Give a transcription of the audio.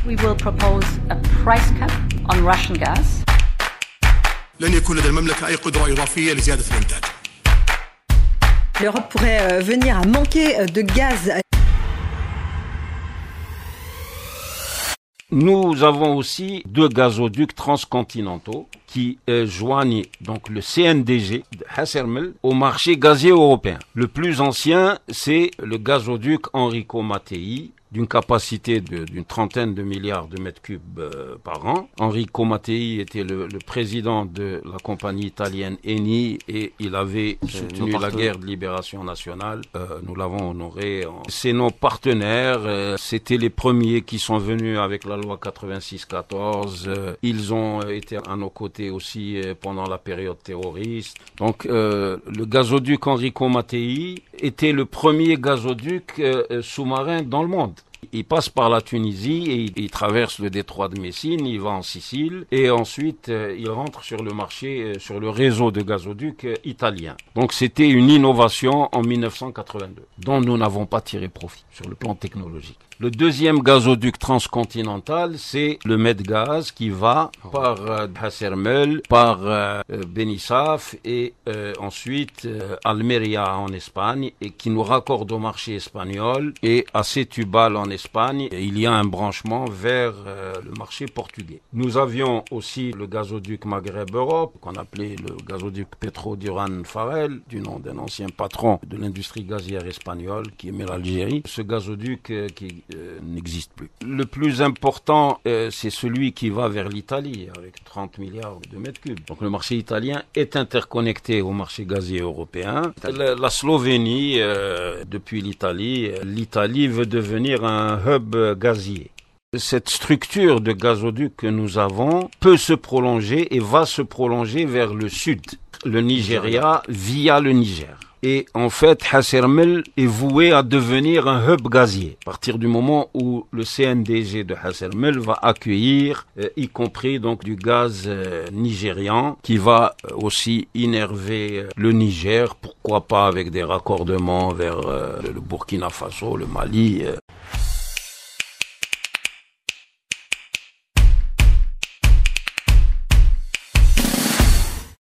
We will propose a price cap on Russian gas. لن يكون لدى المملكة أي قدرة إضافية لزيادة الإنتاج. L'Europe pourrait venir à manquer de gaz. Nous avons aussi 2 gazoducs transcontinentaux qui joignent donc le CNDG de Hassermel au marché gazier européen. Le plus ancien, c'est le gazoduc Enrico Mattei, d'une capacité d'une trentaine de milliards de mètres cubes par an. Enrico Mattei était le président de la compagnie italienne Eni et il avait soutenu la guerre de libération nationale. Nous l'avons honoré. C'est nos partenaires. C'était les premiers qui sont venus avec la loi 86-14. Ils ont été à nos côtés aussi pendant la période terroriste. Donc le gazoduc Enrico Mattei était le premier gazoduc sous-marin dans le monde. Il passe par la Tunisie et il traverse le détroit de Messine, il va en Sicile et ensuite il rentre sur le marché, sur le réseau de gazoducs italien. Donc c'était une innovation en 1982 dont nous n'avons pas tiré profit sur le plan technologique. Le deuxième gazoduc transcontinental, c'est le Medgaz qui va par Hassermel, par Benissaf et ensuite Almeria en Espagne et qui nous raccorde au marché espagnol et à Setúbal en Espagne. Il y a un branchement vers le marché portugais. Nous avions aussi le gazoduc Maghreb-Europe qu'on appelait le gazoduc Pedro Duran Farell du nom d'un ancien patron de l'industrie gazière espagnole qui aimait l'Algérie. Ce gazoduc qui n'existe plus. Le plus important, c'est celui qui va vers l'Italie, avec 30 milliards de mètres cubes. Donc le marché italien est interconnecté au marché gazier européen. La Slovénie, depuis l'Italie veut devenir un hub gazier. Cette structure de gazoduc que nous avons peut se prolonger et va se prolonger vers le sud, le Nigeria, via le Niger. Et en fait, Hassermel est voué à devenir un hub gazier. À partir du moment où le CNDG de Hassermel va accueillir, y compris donc du gaz nigérian, qui va aussi innerver le Niger, pourquoi pas avec des raccordements vers le Burkina Faso, le Mali.